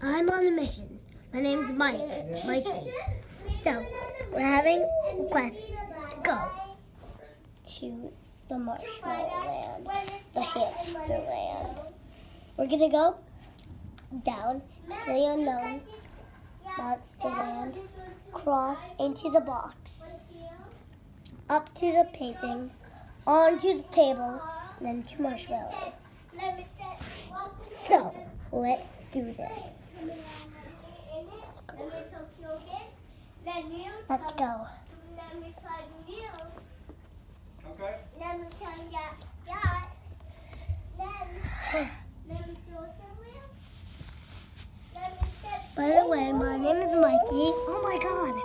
I'm on a mission. My name's Mikey. So, we're having a quest. Go to the marshmallow land, the hamster land. We're gonna go down to the unknown monster land, cross into the box, up to the painting, onto the table, and then to marshmallow. So, let's do this. Let's go. Okay. By the way, my name is Mikey. Oh my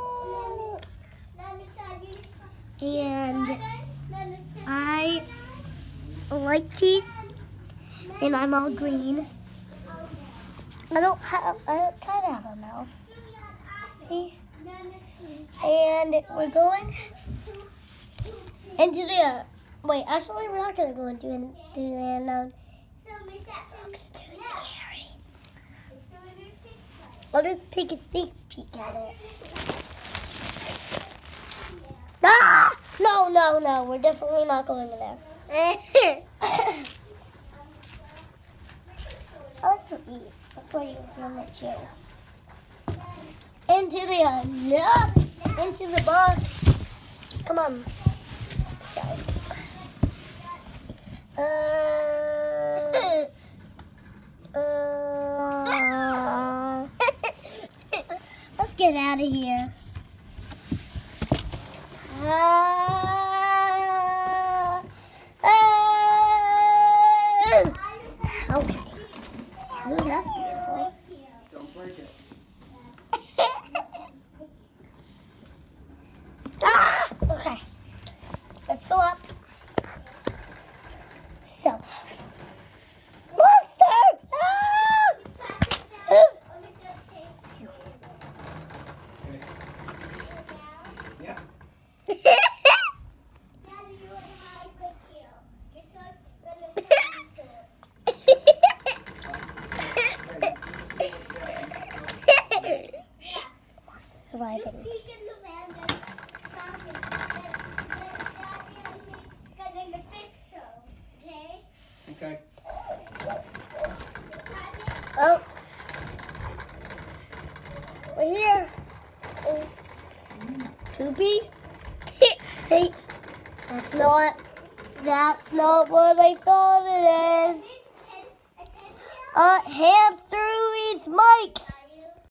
god. And I like cheese. And I'm all green. I kind of have a mouth. See? And we're going into the, wait, actually we're not going to go into the unknown. Looks too scary. I'll just take a sneak peek at it. Ah! No, we're definitely not going in there. I like to eat. That's why you're on that chair. Into the box. Come on. Let's get out of here. Okay. Ooh, that's beautiful. Don't break it. Okay. Let's go up. So. Monster! Yeah. Surviving. Okay. Oh, we're here. Poopy. Hey, that's not what I thought it is. A hamster who eats mics.